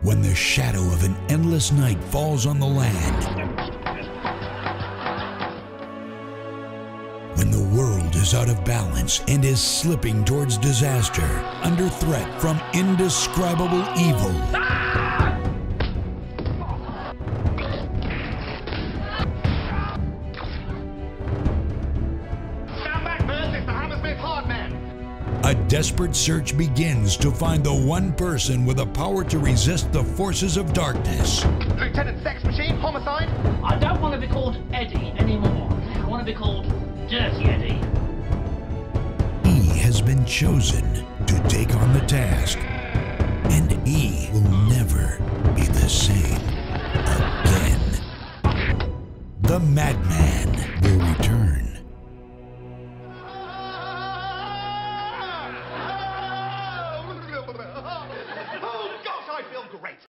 When the shadow of an endless night falls on the land, when the world is out of balance and is slipping towards disaster, under threat from indescribable evil, a desperate search begins to find the one person with the power to resist the forces of darkness. Lieutenant Sex Machine, homicide? I don't want to be called Eddie anymore. I want to be called Dirty Eddie. He has been chosen to take on the task, and he will never be the same again. The Madman will return.